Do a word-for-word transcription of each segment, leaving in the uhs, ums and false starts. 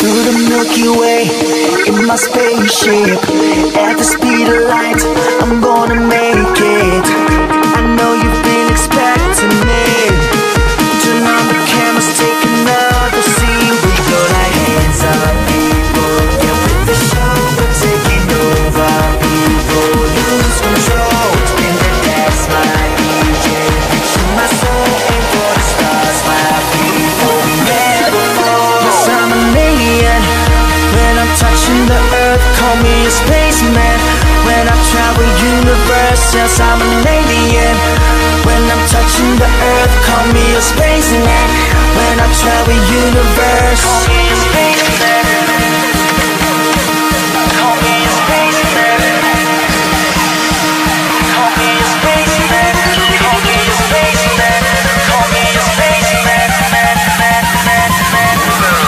Through the Milky Way, in my spaceship, at the speed of light, I'm gonna make it. I know you've been expecting me. Turn on the cameras, take another scene. We go like hands up, people. Get with the show, we're taking over. People lose control, and then that's my D J. Picture my soul, aim for the stars, my people. We never fall. Yes, I'm an alien. When I'm touching the earth, call me a spaceman. When I travel universe, yes, I'm an alien. When I'm touching the earth, call me a spaceman. When I travel universe, call me a spaceman. Call me a spaceman. Call me a spaceman. Call me a spaceman. Call me a spaceman. Man, man, man, man, man.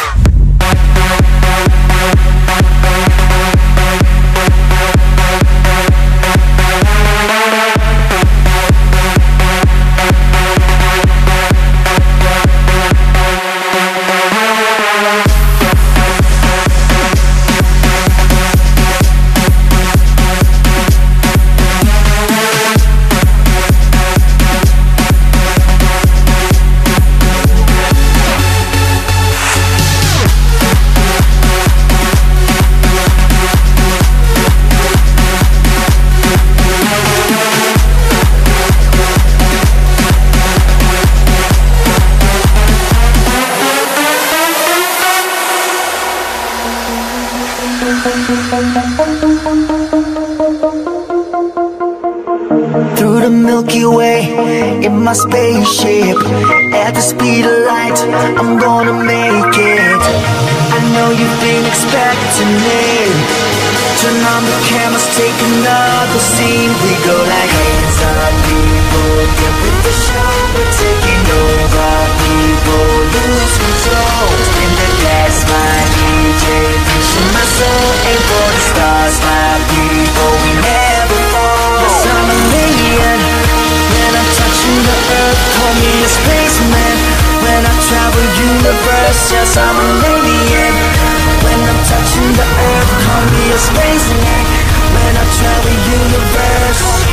Through the Milky Way, in my spaceship, at the speed of light, I'm gonna make it. I know you've been expecting me. Turn on the cameras, take another scene. We go like hands up, people. Get with the show, we're taking over. People lose control, and then that's my D J. Pushing my soul, aim for the stars, my people. We never fall. Yes, I'm an alien. When I'm touching the earth, call me a spaceman. When I travel universe, yes, I'm an alien. When I'm touching the earth, call me a spaceman. When I travel universe,